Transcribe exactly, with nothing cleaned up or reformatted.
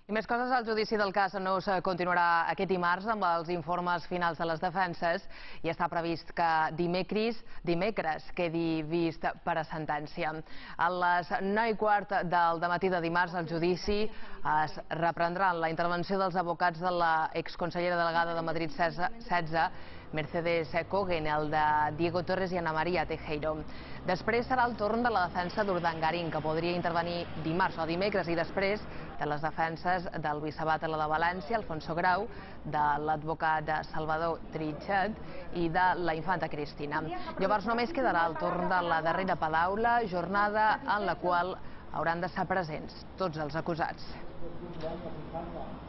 I més coses, el judici del cas Anús continuarà aquest dimarts amb els informes finals de les defenses i està previst que dimecres, dimecres quedi vist per a sentència. A les nou i quart del dematí de dimarts el judici es reprendrà la intervenció dels advocats de la exconsellera delegada de Madrid setze, Mercedes Cogen, el de Diego Torres i Ana María Tejero. Després serà el torn de la defensa d'Urdangarín, que podria intervenir dimarts o dimecres, i després de les defenses del vicebatlle de València, Alfonso Grau, de l'advocat Salvador Tritxet i de la infanta Cristina. Llavors només quedarà el torn de la darrera paraula, jornada en la qual hauran de ser presents tots els acusats.